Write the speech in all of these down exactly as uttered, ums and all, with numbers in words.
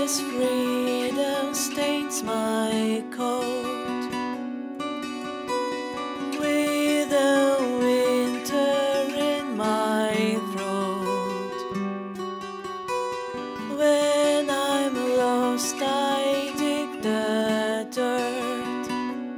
as freedom stains my coat with the winter in my throat. When I'm lost I dig the dirt.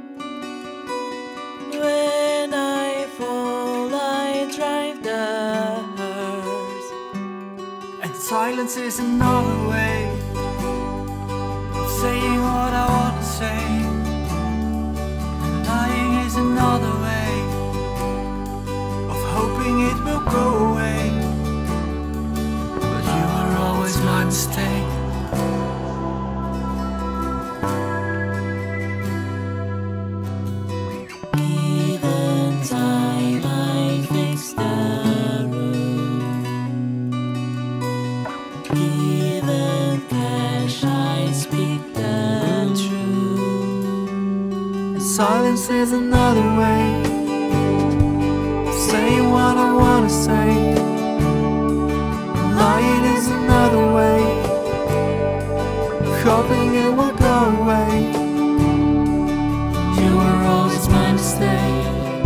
When I fall I drive the hearse. And silence is another way of saying what I wanna say. And lying is another way of hoping it will go away. But you were always my mistake. Given time I fix the room. Given cash I speak the truth. And silence is another way of saying what I wanna say. And lying is another way of hoping it will go away. You were always my mistake.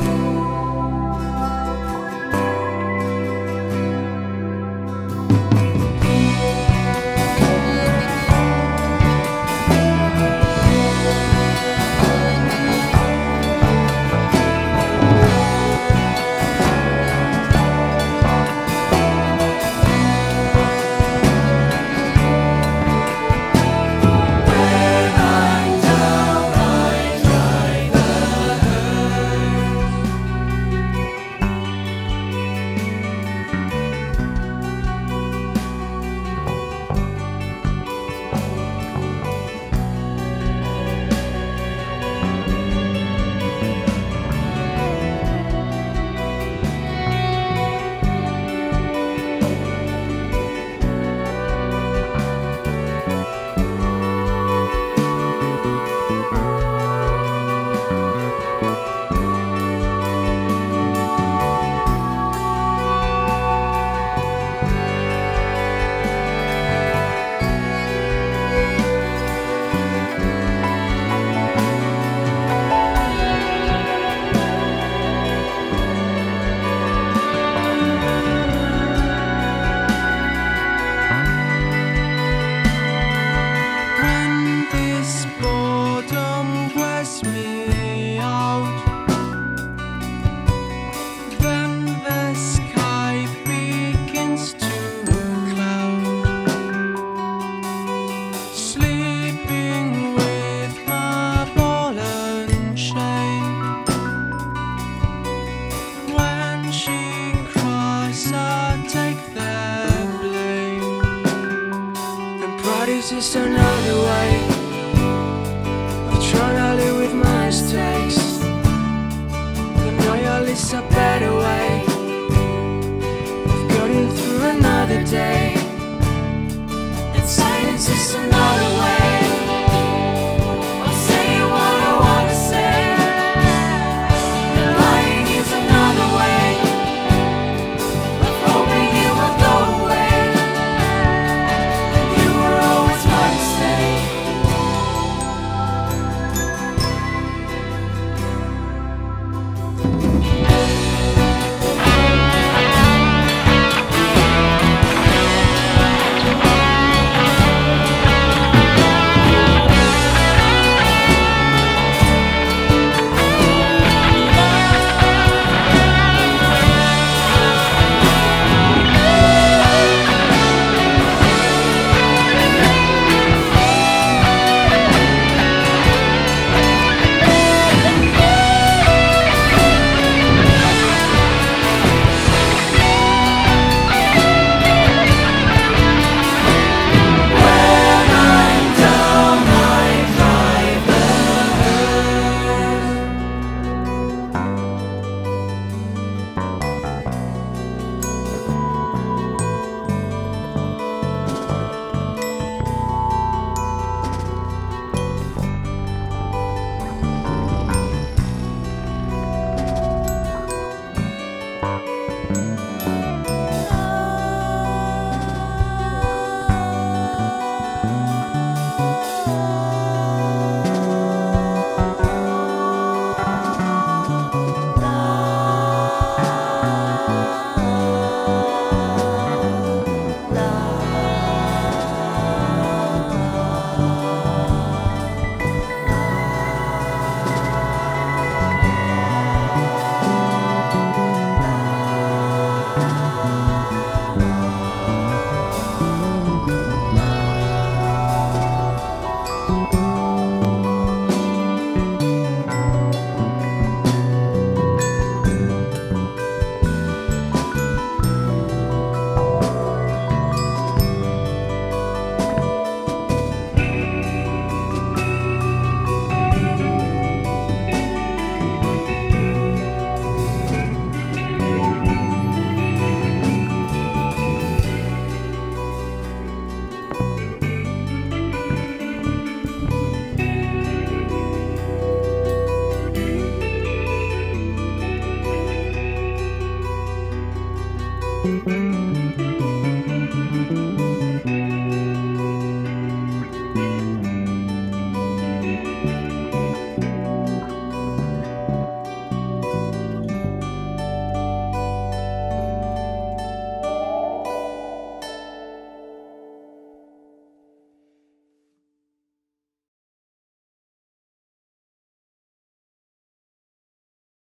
Just another way of trying to live with my mistakes. But now your list a better way of getting through another day. And silence is another way of saying what I wanna say. And lying is another way of hoping it will go away. You were always my mistake. Thank